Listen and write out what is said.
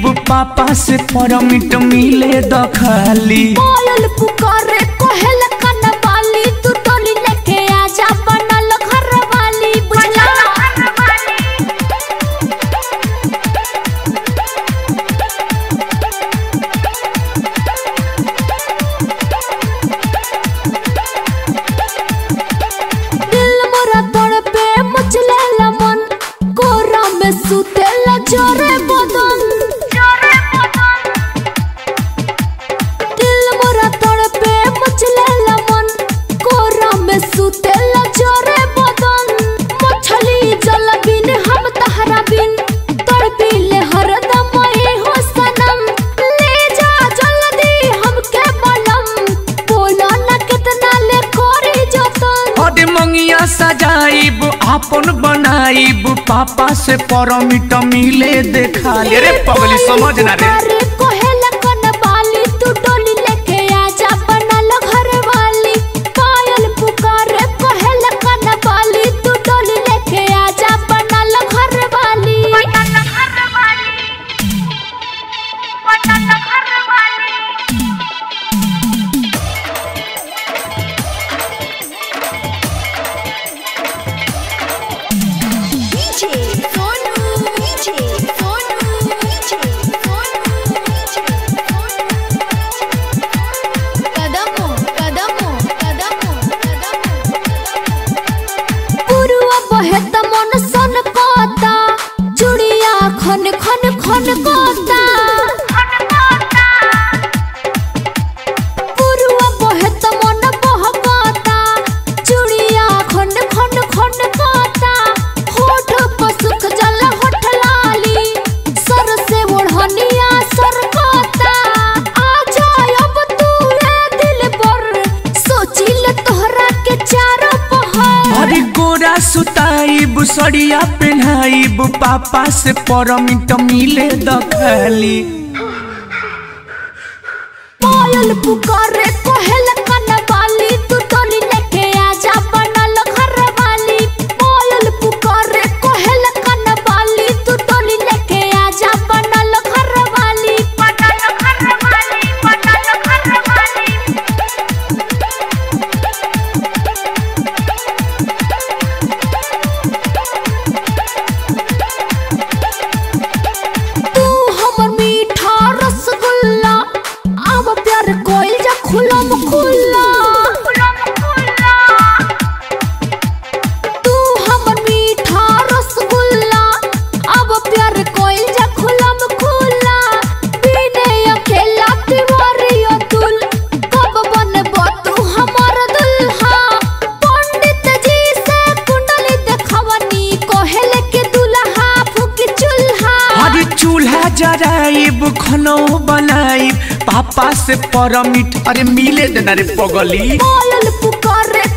पापा से परमिट मिले दखाली। पायल पुकारे कोहेल कनवाली तू टोली लेके आजा बनल घर वाली बुझला। दिल मोरा तड़पे मचलेला मन कोरा में सुतेला जोरे बदन। दिल मोरा तड़पे मचलेला मन कोरा में सुतेला जोरे बदन। मछली जल बिन हम तहरा बिन तड़पीले हरदम ए हो सनम। ले जा जल्दी हमके बलम बोला ना कितना ले कोरी जतन। अरे मंगिया सजाइब आपन बनाइब पापा से परमिट मिले देखाली। रे पगली समझ ना रे। कोहेला कनवाली तू टोली लेके आजा बनल घर वाली। पायल पुकारे कोहेला कनवाली तू टोली लेके आजा बनल घर वाली। पुरुआ बहेत मन सन कोता चुड़िया खन खन खन कोता। पुरुआ बहेत मन बहकोता चुड़िया खन खन खन कोता। होठ पर सुख जल होठ लाली सर से ओढ़निया सर कोता। आजा अब तू रे दिल पर सोचिल तोहरा के चारों पहर। अरे गोरा सुताइब सड़िया पहनाइब पापा से परमिट मिले दखाली। पायल पुकारे कोहेल कनवाली तू टोली लेके आजा बनल घर वाली। पायल पुकारे कोहेल कनवाली तू टोली लेके आजा बनल घर वाली। तू हमर मीठा रसगुल्ला अब प्यार कोइल जा खुलम खुल्ला। तू हमर मीठा रसगुल्ला अब प्यार कोइल जा खुलम खुल्ला। बिने अकेला तिवारी अतुल कब बनबो तू हमर दुल्हा। पंडित जी से कुंडली देखवनी कोहेल के दुल्हा फूकी चूल्हा। अरे चूल्हा जराइब खाना बनाइब पापा से परमिट अरे मिले देना रे पगली। पायल पुकारे